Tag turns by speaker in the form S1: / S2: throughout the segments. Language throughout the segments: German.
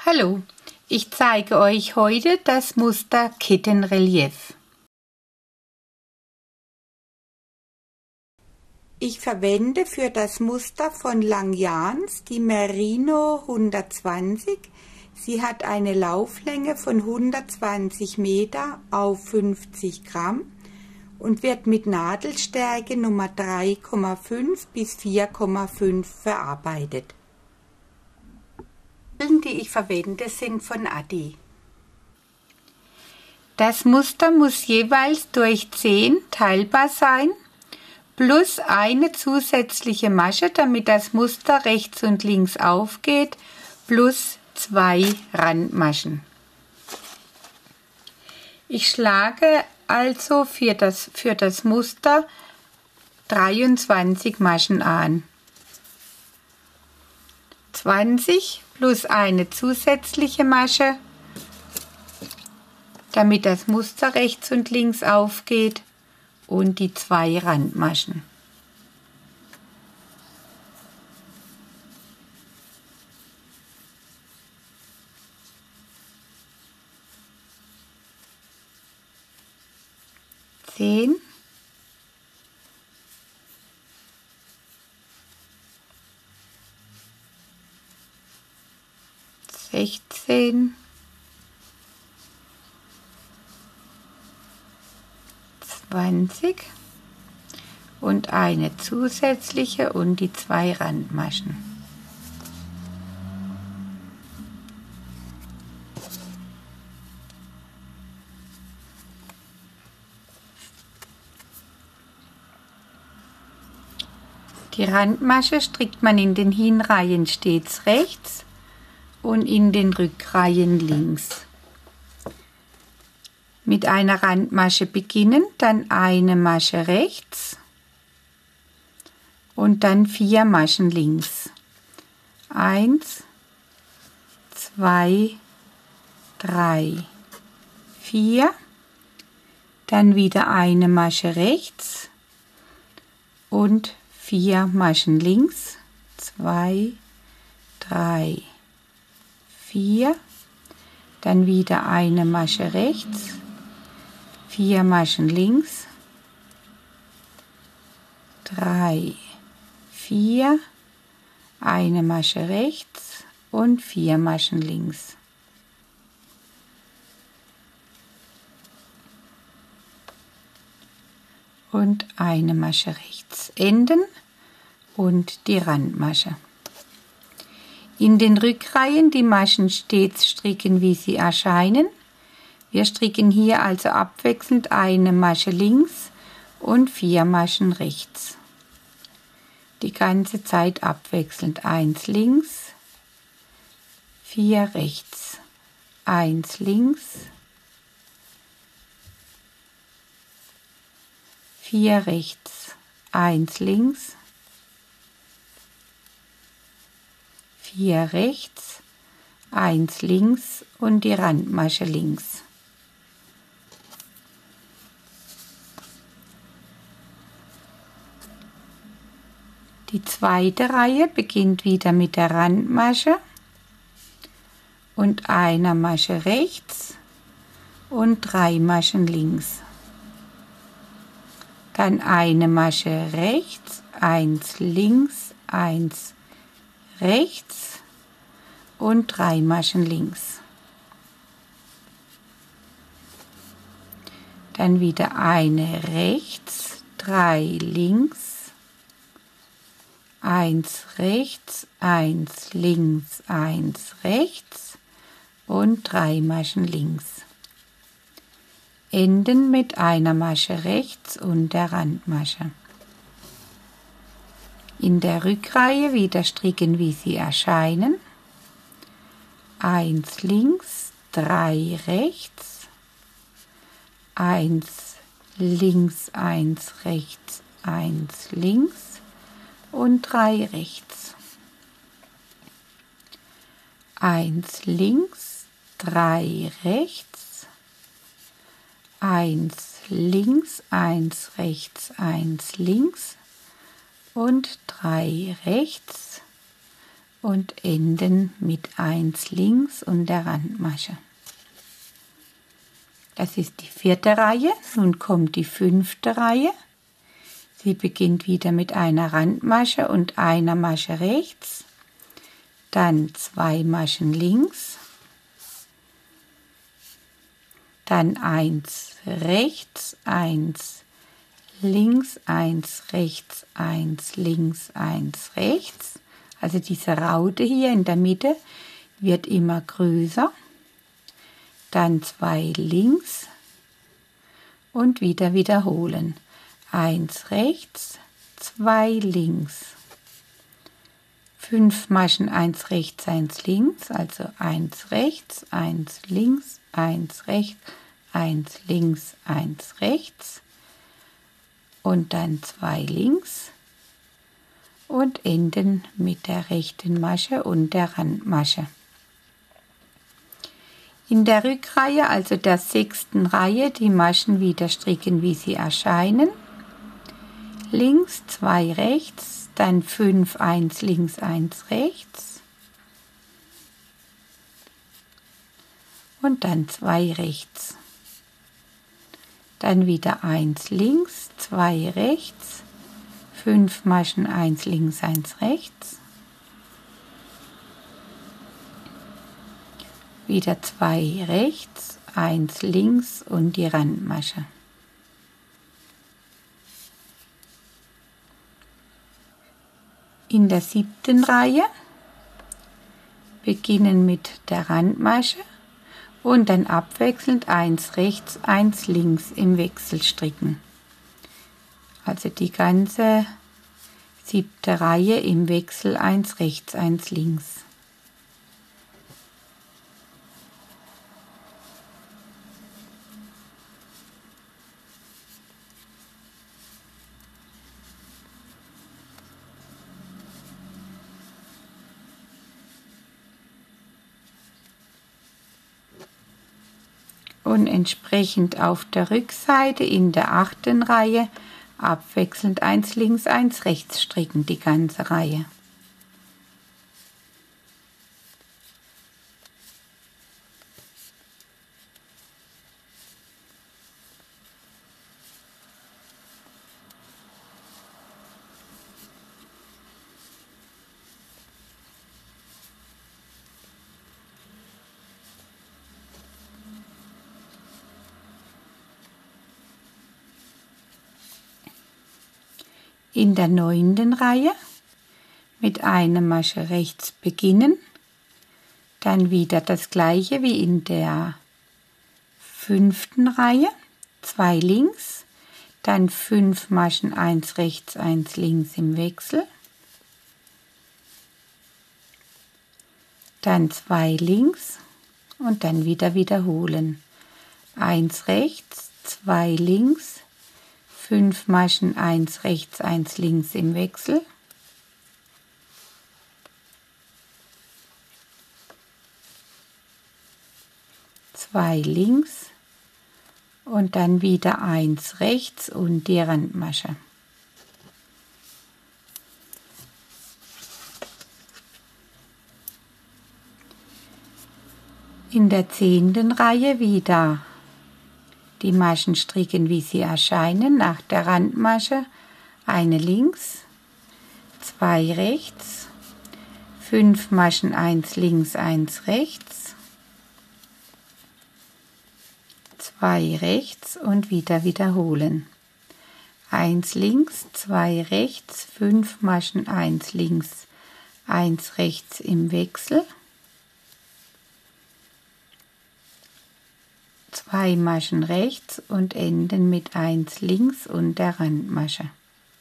S1: Hallo, ich zeige euch heute das Muster Kettenrelief. Ich verwende für das Muster von Langjans die Merino 120. Sie hat eine Lauflänge von 120 Meter auf 50 Gramm und wird mit Nadelstärke Nummer 3,5 bis 4,5 verarbeitet. Die ich verwende, sind von Addi. Das Muster muss jeweils durch 10 teilbar sein, plus eine zusätzliche Masche, damit das Muster rechts und links aufgeht, plus 2 Randmaschen. Ich schlage also für das Muster 23 Maschen an. 20 plus eine zusätzliche Masche, damit das Muster rechts und links aufgeht, und die 2 Randmaschen. Zehn, 16, 20 und eine zusätzliche und die 2 Randmaschen. Die Randmasche strickt man in den Hinreihen stets rechts und in den Rückreihen links. Mit einer Randmasche beginnen, dann eine Masche rechts und dann 4 Maschen links. 1, 2, 3, 4, dann wieder eine Masche rechts und 4 Maschen links, 2, 3, 4, dann wieder eine Masche rechts, 4 Maschen links, 3, 4, eine Masche rechts und 4 Maschen links. Und eine Masche rechts enden und die Randmasche. In den Rückreihen die Maschen stets stricken, wie sie erscheinen. Wir stricken hier also abwechselnd eine Masche links und 4 Maschen rechts. Die ganze Zeit abwechselnd 1 links, 4 rechts, 1 links, 4 rechts, 1 links, 4 rechts, 1 links und die Randmasche links. Die zweite Reihe beginnt wieder mit der Randmasche und einer Masche rechts und 3 Maschen links. Dann eine Masche rechts, 1 links, 1 rechts und 3 Maschen links. Dann wieder eine rechts, 3 links, 1 rechts, 1 links, 1 rechts und 3 Maschen links. Enden mit einer Masche rechts und der Randmasche. In der Rückreihe wieder stricken, wie sie erscheinen. 1 links, 3 rechts, 1 links, 1 rechts, 1 links und 3 rechts. 1 links, 3 rechts, 1 links, 1 rechts, 1 links und 3 rechts und enden mit 1 links und der Randmasche. Das ist die 4. Reihe. Nun kommt die 5. Reihe. Sie beginnt wieder mit einer Randmasche und einer Masche rechts, dann 2 Maschen links, dann 1 rechts, 1 links, 1 rechts, 1 links, 1 rechts. Also diese Raute hier in der Mitte wird immer größer. Dann 2 links und wieder wiederholen. 1 rechts, 2 links. 5 Maschen, 1 rechts, 1 links, also 1 rechts, 1 links, 1 rechts, 1 links, 1 rechts und dann 2 links und enden mit der rechten Masche und der Randmasche. In der Rückreihe, also der 6. Reihe, die Maschen wieder stricken, wie sie erscheinen. Links 2 rechts, dann 5, 1 links, 1 rechts und dann 2 rechts. Dann wieder 1 links, 2 rechts, 5 Maschen, 1 links, 1 rechts, wieder 2 rechts, 1 links und die Randmasche. In der 7. Reihe beginnen mit der Randmasche und dann abwechselnd 1 rechts, 1 links im Wechsel stricken. Also die ganze 7. Reihe im Wechsel 1 rechts, 1 links. Und entsprechend auf der Rückseite in der 8. Reihe abwechselnd 1 links, 1 rechts stricken, die ganze Reihe. In der 9. Reihe mit einer Masche rechts beginnen, dann wieder das gleiche wie in der 5. Reihe, 2 links, dann 5 Maschen, 1 rechts, 1 links im Wechsel, dann 2 links und dann wieder wiederholen. 1 rechts, 2 links, 5 Maschen, 1 rechts, 1 links im Wechsel, zwei links und dann wieder 1 rechts und die Randmasche. In der 10. Reihe wieder die Maschen stricken, wie sie erscheinen, nach der Randmasche, eine links, 2 rechts, 5 Maschen, 1 links, 1 rechts, 2 rechts und wieder wiederholen. 1 links, 2 rechts, 5 Maschen, 1 links, 1 rechts im Wechsel, 2 Maschen rechts und enden mit 1 links und der Randmasche.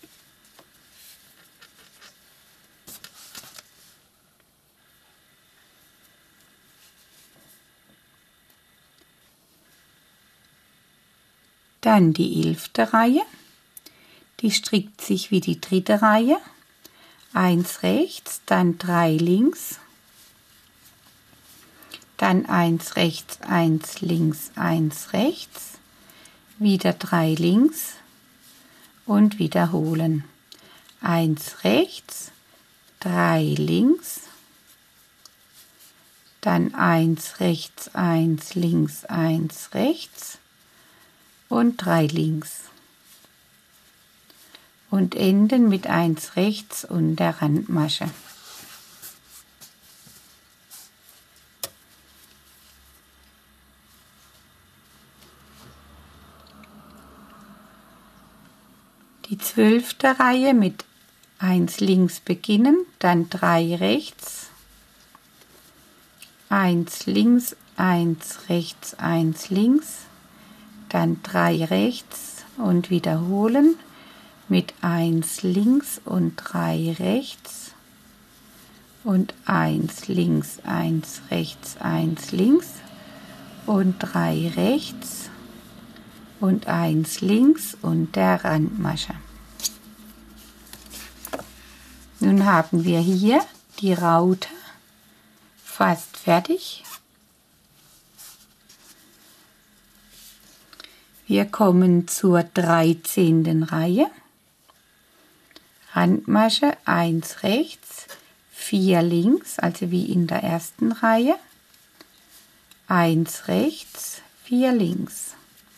S1: Dann die 11. Reihe, die strickt sich wie die 3. Reihe, 1 rechts, dann 3 links, dann 1 rechts, 1 links, 1 rechts, wieder 3 links und wiederholen. 1 rechts, 3 links, dann 1 rechts, 1 links, 1 rechts und 3 links. Und enden mit 1 rechts und der Randmasche. Die 12. Reihe mit 1 links beginnen, dann 3 rechts, 1 links, 1 rechts, 1 links, dann 3 rechts und wiederholen mit 1 links und 3 rechts und 1 links, 1 rechts, 1 links und 3 rechts und 1 links und der Randmasche. Nun haben wir hier die Raute fast fertig. Wir kommen zur 13. Reihe. Randmasche 1 rechts, 4 links, also wie in der ersten Reihe. 1 rechts, 4 links.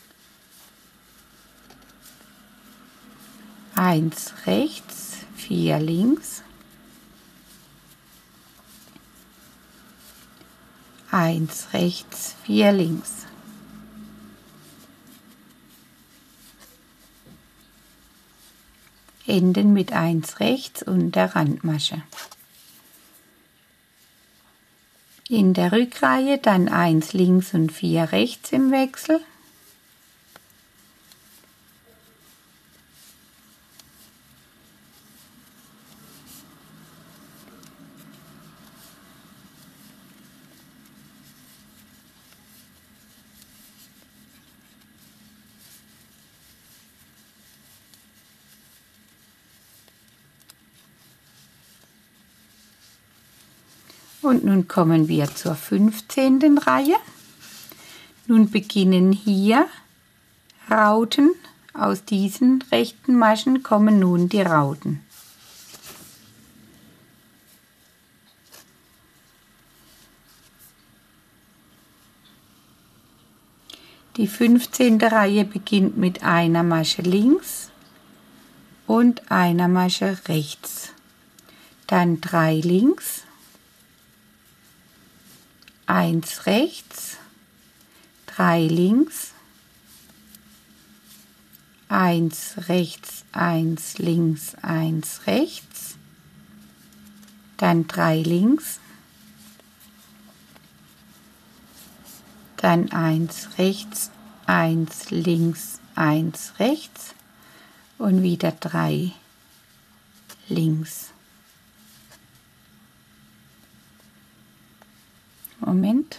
S1: 1 rechts, 4 links. 1 rechts, 4 links. Enden mit 1 rechts und der Randmasche. In der Rückreihe dann 1 links und 4 rechts im Wechsel. Und nun kommen wir zur 15. Reihe. Nun beginnen hier Rauten. Aus diesen rechten Maschen kommen nun die Rauten. Die 15. Reihe beginnt mit einer Masche links und einer Masche rechts. Dann 3 links, 1 rechts, 3 links, 1 rechts, 1 links, 1 rechts, dann 3 links, dann 1 rechts, 1 links, 1 rechts und wieder 3 links. Moment,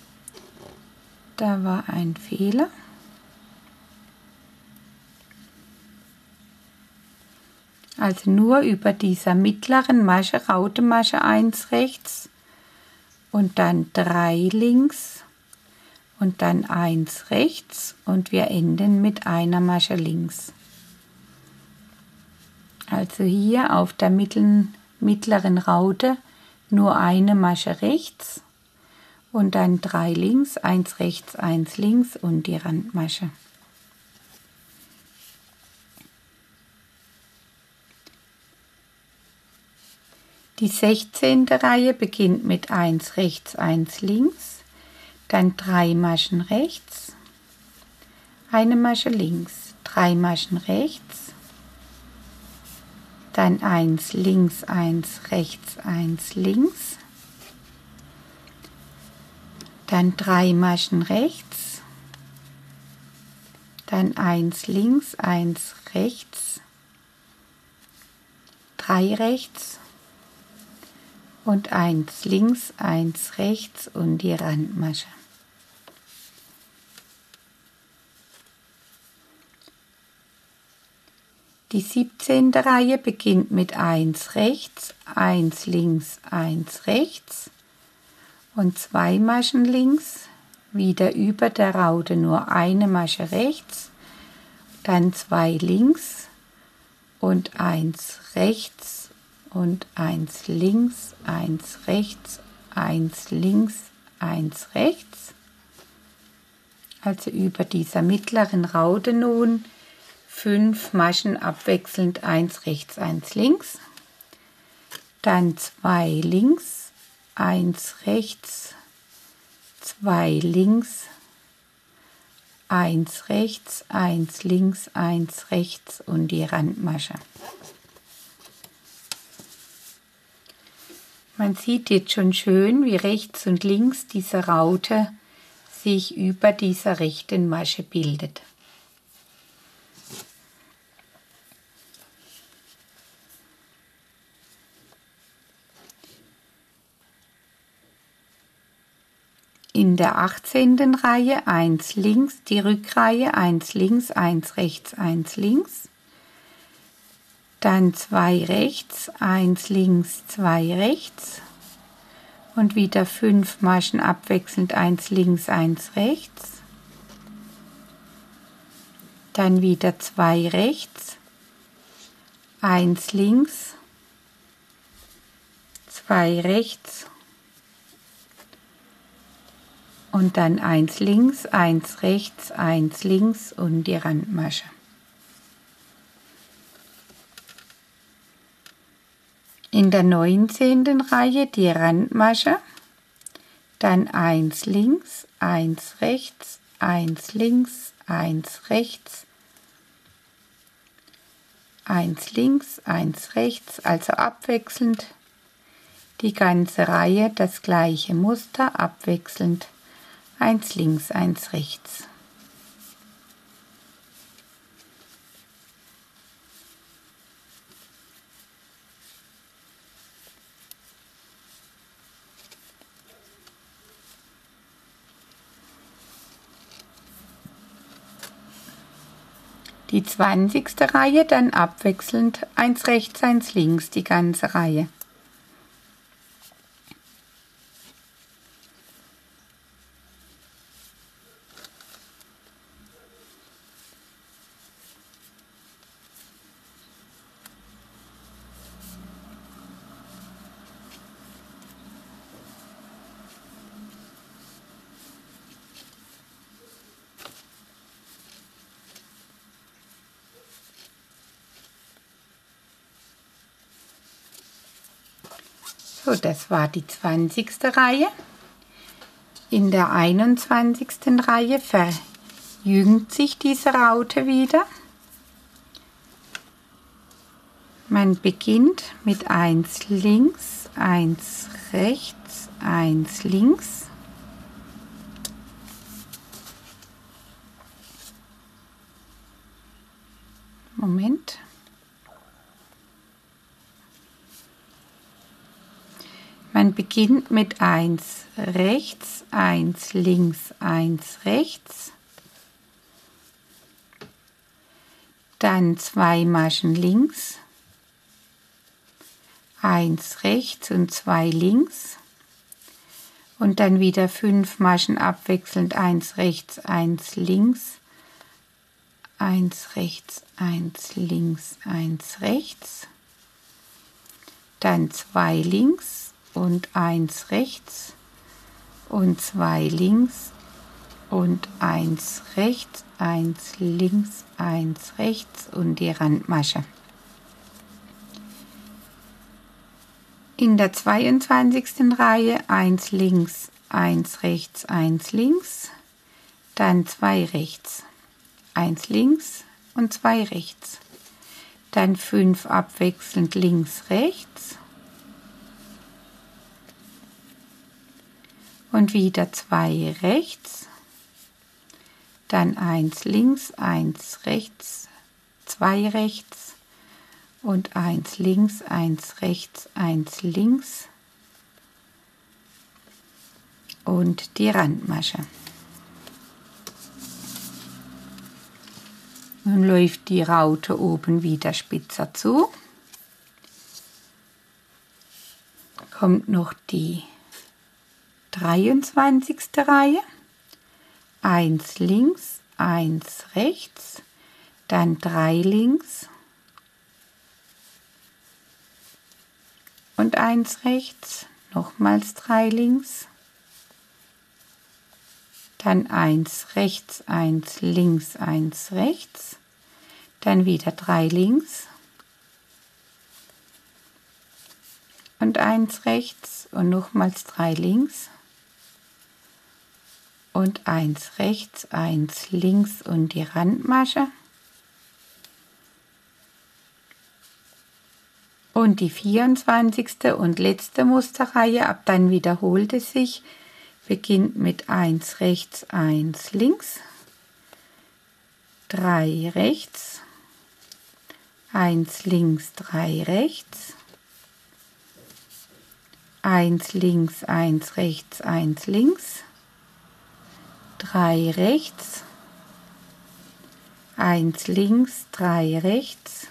S1: da war ein Fehler. Also nur über dieser mittleren Masche, Rautemasche 1 rechts und dann 3 links und dann 1 rechts und wir enden mit einer Masche links. Also hier auf der mittleren Raute nur eine Masche rechts und dann 3 links, 1 rechts, 1 links und die Randmasche. Die 16. Reihe beginnt mit 1 rechts, 1 links, dann 3 Maschen rechts, eine Masche links, 3 Maschen rechts, dann 1 links, 1 rechts, 1 links, dann 3 Maschen rechts, dann 1 links, 1 rechts, 3 rechts und 1 links, 1 rechts und die Randmasche. Die 17. Reihe beginnt mit 1 rechts, 1 links, 1 rechts und 2 Maschen links, wieder über der Raute nur eine Masche rechts, dann 2 links und 1 rechts und 1 links, 1 rechts, 1 links, 1 rechts. Also über dieser mittleren Raute nun 5 Maschen abwechselnd 1 rechts, 1 links. Dann 2 links, 1 rechts, 2 links, 1 rechts, 1 links, 1 rechts und die Randmasche. Man sieht jetzt schon schön, wie rechts und links diese Raute sich über dieser rechten Masche bildet. In der 18. Reihe 1 links, die Rückreihe 1 links, 1 rechts, 1 links. Dann 2 rechts, 1 links, 2 rechts. Und wieder 5 Maschen abwechselnd 1 links, 1 rechts. Dann wieder 2 rechts, 1 links, 2 rechts. Und dann 1 links, 1 rechts, 1 links und die Randmasche. In der 19. Reihe die Randmasche, dann 1 links, 1 rechts, 1 links, 1 rechts, 1 links, 1 rechts, also abwechselnd die ganze Reihe, das gleiche Muster, abwechselnd 1 links, 1 rechts. Die 20. Reihe dann abwechselnd 1 rechts, 1 links, die ganze Reihe. So, das war die 20. Reihe. In der 21. Reihe verjüngt sich diese Raute wieder. Man beginnt mit 1 links, 1 rechts, 1 links. Moment. Man beginnt mit 1 rechts, 1 links, 1 rechts. Dann 2 Maschen links, 1 rechts und 2 links. Und dann wieder 5 Maschen abwechselnd 1 rechts, 1 links, 1 rechts, 1 links, 1 rechts. Dann 2 links und 1 rechts und 2 links und 1 rechts, 1 links, 1 rechts und die Randmasche. In der 22. Reihe 1 links, 1 rechts, 1 links, dann 2 rechts, 1 links und 2 rechts, dann 5 abwechselnd links, rechts und wieder 2 rechts, dann 1 links, 1 rechts, 2 rechts und 1 links, 1 rechts, 1 links und die Randmasche. Nun läuft die Raute oben wieder spitzer zu. Kommt noch die 23. Reihe. 1 links, 1 rechts, dann 3 links und 1 rechts, nochmals 3 links dann 1 rechts, 1 links, 1 rechts, dann wieder 3 links und 1 rechts und nochmals 3 links und 1 rechts, 1 links und die Randmasche und die 24. und letzte Musterreihe, ab dann wiederholt es sich, beginnt mit 1 rechts, 1 links, 3 rechts, 1 links, 3 rechts, 1 links, 1 rechts, 1 links, 3 rechts, 1 links, 3 rechts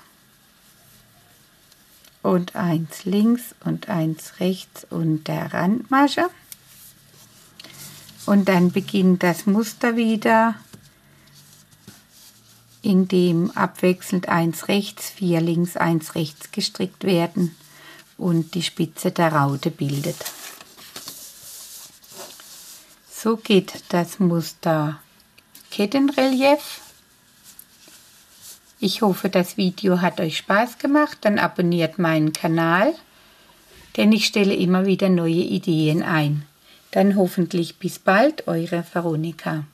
S1: und 1 links und 1 rechts und der Randmasche. Und dann beginnt das Muster wieder, in dem abwechselnd 1 rechts, 4 links, 1 rechts gestrickt werden und die Spitze der Raute bildet. So geht das Muster Kettenrelief. Ich hoffe, das Video hat euch Spaß gemacht. Dann abonniert meinen Kanal, denn ich stelle immer wieder neue Ideen ein. Dann hoffentlich bis bald, eure Veronika.